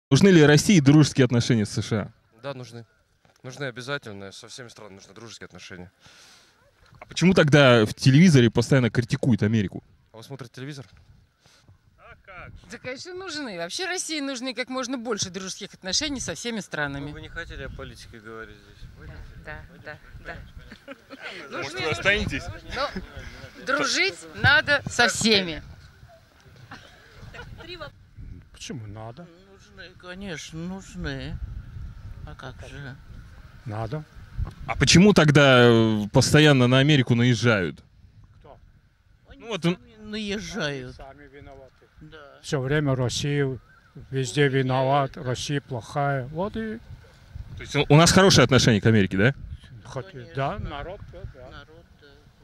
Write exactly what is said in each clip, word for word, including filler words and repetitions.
Нужны ли России дружеские отношения с США? Да, нужны. Нужны обязательно. Со всеми странами нужны дружеские отношения. А почему тогда в телевизоре постоянно критикуют Америку? А вы смотрите телевизор? Да, конечно, нужны. Вообще России нужны как можно больше дружеских отношений со всеми странами. Вы не хотели о политике говорить здесь? Да, да, да. Может, вы останетесь? Но дружить надо со всеми. Почему надо? Нужны, конечно, нужны. А как же? Надо. А почему тогда э, постоянно на Америку наезжают? Кто? Ну вот он- Сами наезжают. Сами виноваты. Да. Все время Россия везде виноват, Россия плохая. Вот и То есть у нас хорошие отношения к Америке, да? хоть, Конечно. да, народ, да, да. Народ, да.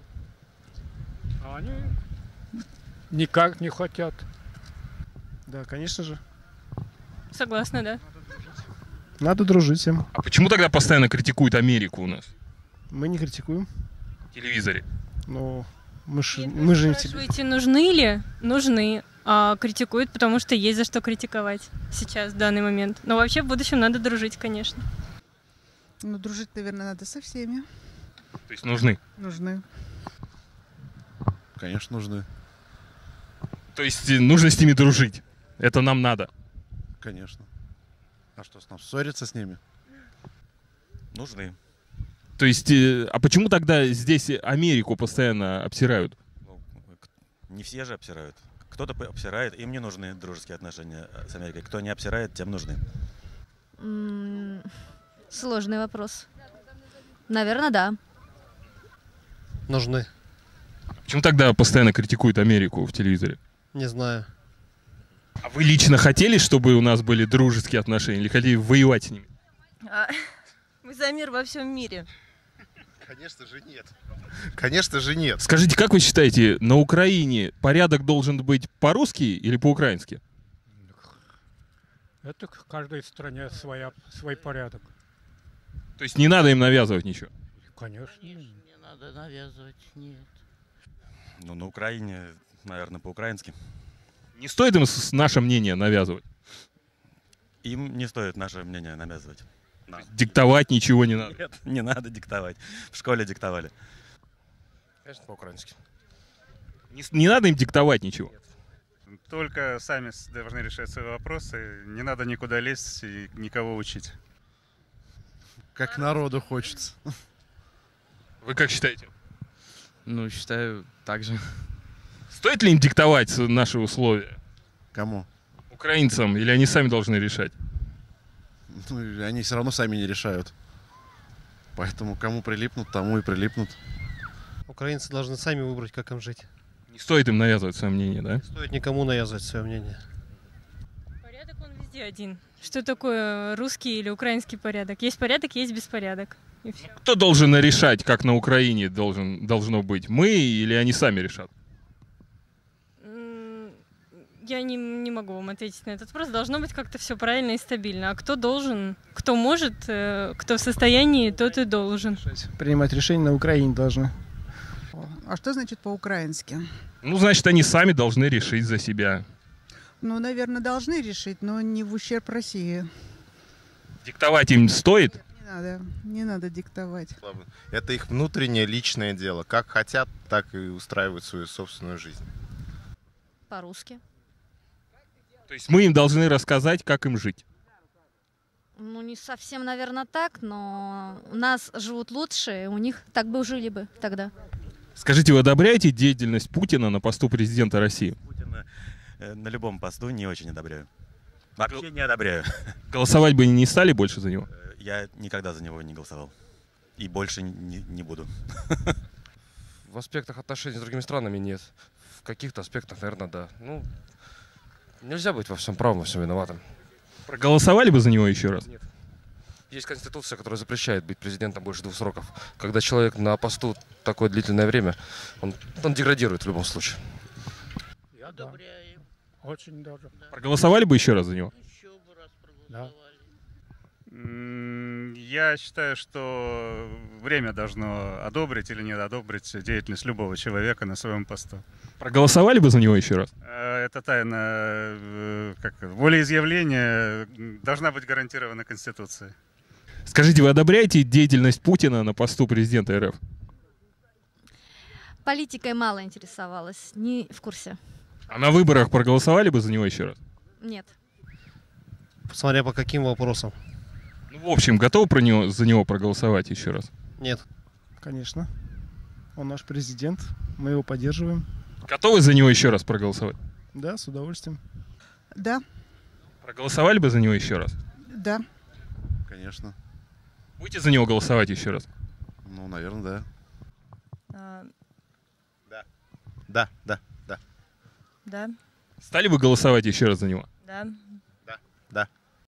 А они никак не хотят. Да, конечно же. Согласна, да. Надо дружить всем. А почему тогда постоянно критикуют Америку у нас Мы не критикуем, в телевизоре? но мы, ж, мы же не в тебе. Спрашиваете, нужны ли? Нужны. А критикуют, потому что есть за что критиковать сейчас, в данный момент. Но вообще в будущем надо дружить, конечно. Ну, дружить, наверное, надо со всеми. То есть нужны. Нужны. Конечно, нужны. То есть э, нужно с ними дружить. Это нам надо. Конечно. А что, с нам ссориться с ними? Нужны. То есть, э, а почему тогда здесь Америку постоянно обсирают? Ну, к- не все же обсирают. Кто-то п- обсирает, им не нужны дружеские отношения с Америкой. Кто не обсирает, тем нужны. М, Сложный вопрос. Наверное, да. Нужны. Почему тогда постоянно критикуют Америку в телевизоре? Не знаю. А вы лично хотели, чтобы у нас были дружеские отношения, или хотели воевать с ними? А, мы за мир во всем мире. Конечно же нет. Конечно же нет. Скажите, как вы считаете, на Украине порядок должен быть по-русски или по-украински? Это в каждой стране своя, свой порядок. То есть не надо им навязывать ничего? Конечно. Не надо навязывать, нет. Ну, на Украине, наверное, по-украински. Не стоит им с- наше мнение навязывать? Им не стоит наше мнение навязывать. Нам. Диктовать ничего не надо? Нет, не надо диктовать. В школе диктовали. Конечно, по-украински. Не, с- не надо им диктовать ничего? Только сами с- должны решать свои вопросы. Не надо никуда лезть и никого учить. Как народу хочется. Вы как считаете? Ну, считаю, так же. Стоит ли им диктовать с- наши условия? Кому? Украинцам, или они сами должны решать? Ну, и они все равно сами не решают. Поэтому кому прилипнут, тому и прилипнут. Украинцы должны сами выбрать, как им жить. Не стоит им навязывать свое мнение, да? Не стоит никому навязывать свое мнение. Порядок он везде один. Что такое русский или украинский порядок? Есть порядок, есть беспорядок. И все. Кто должен решать, как на Украине должен, должно быть? Мы или они сами решат? М, Я не, не могу вам ответить на этот вопрос. Должно быть как-то все правильно и стабильно. А кто должен, кто может, э, кто в состоянии, тот и должен. Принимать решения на Украине должны. А что значит по-украински? Ну, значит, они сами должны решить за себя. Ну, наверное, должны решить, но не в ущерб России. Диктовать им стоит? Не надо, не надо диктовать. Это их внутреннее личное дело. Как хотят, так и устраивают свою собственную жизнь. По-русски. То есть мы им должны рассказать, как им жить. Ну, не совсем, наверное, так, но у нас живут лучше, у них так бы жили бы тогда. Скажите, вы одобряете деятельность Путина на посту президента России? Путина э, на любом посту не очень одобряю. Вообще не одобряю. Голосовать бы не стали больше за него? Э, Я никогда за него не голосовал. И больше не, не буду. В аспектах отношений с другими странами нет. В каких-то аспектах, наверное, да. Ну, нельзя быть во всем правым, во всем виноватым. Проголосовали бы за него еще раз? Нет. Есть конституция, которая запрещает быть президентом больше двух сроков. Когда человек на посту такое длительное время, он, он деградирует в любом случае. Я да. Одобряем. Очень даже. Проголосовали бы еще раз за него? Еще бы раз Да. проголосовали. Я считаю, что время должно одобрить или не одобрить деятельность любого человека на своем посту. Проголосовали бы за него еще раз? Э, Это тайна, э, как волеизъявления должна быть гарантирована Конституцией. Скажите, вы одобряете деятельность Путина на посту президента РФ? Политикой мало интересовалась, не в курсе. А на выборах проголосовали бы за него еще раз? Нет. Смотря по каким вопросам. Ну, в общем, готовы про него, за него проголосовать еще раз? Нет. Конечно. Он наш президент, мы его поддерживаем. Готовы за него еще раз проголосовать? Да, с удовольствием. Да, Проголосовали бы за него еще раз? да. Конечно. Будете за него голосовать еще раз? Ну, наверное, да. А, Да, да, да. Да, Стали бы голосовать еще раз за него? да.